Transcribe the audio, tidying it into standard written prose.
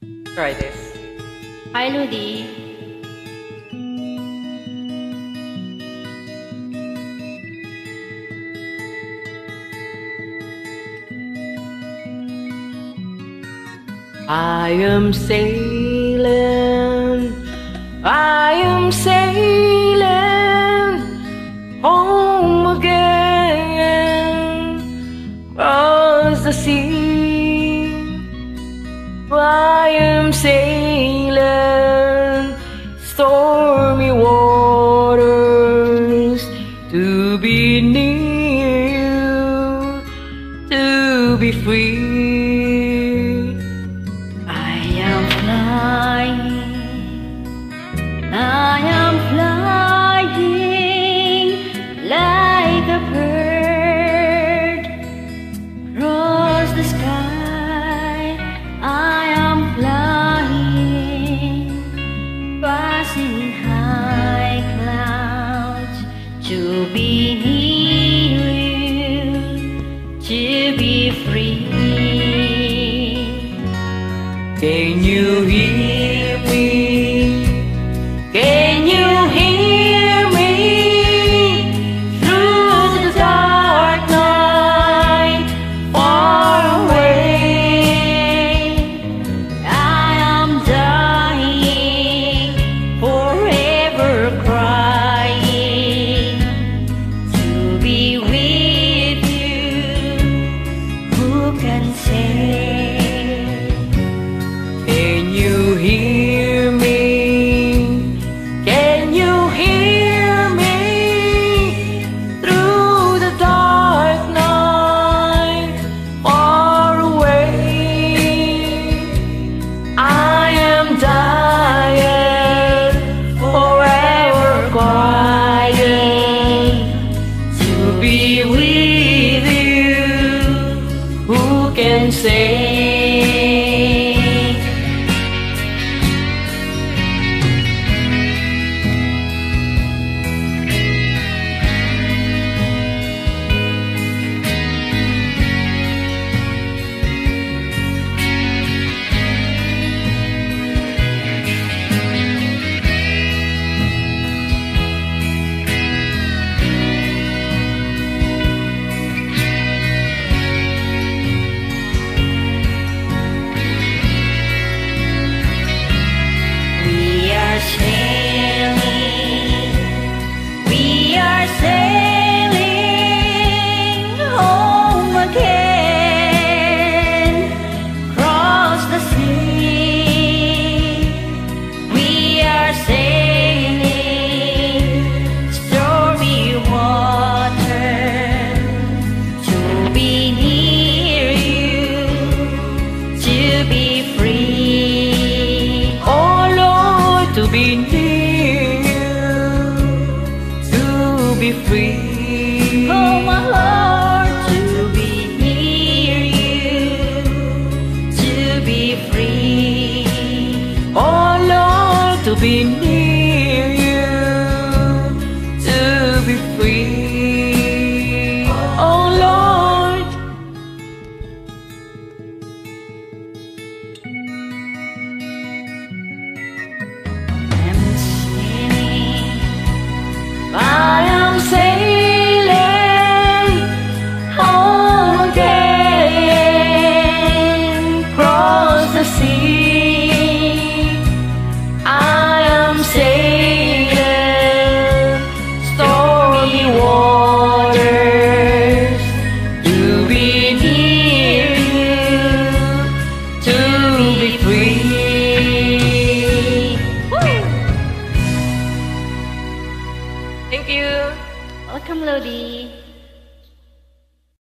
Try this. Hi, Ludi. I am sailing home again, across the sea. I am sailing stormy waters to be near you, to be free. I am flying like a bird across the sky. I am flying, passing high clouds to be near you, to be free. Can you hear me? Can you hear me through the dark night, far away? I am dying, forever crying, to be with you. Who can say? Can you hear me? Be with you, who can say? We are sailing home again, across the sea. We are sailing stormy water to be near you, to be free. Oh Lord, to be near be free. Oh my Lord, to be near you, to be free. Oh Lord, to be near you, to be free. Oh Lord. I am sailing home again, across the sea. I am sailing stormy waters to be near you, to be free. Woo! Thank you. Welcome, Lodi.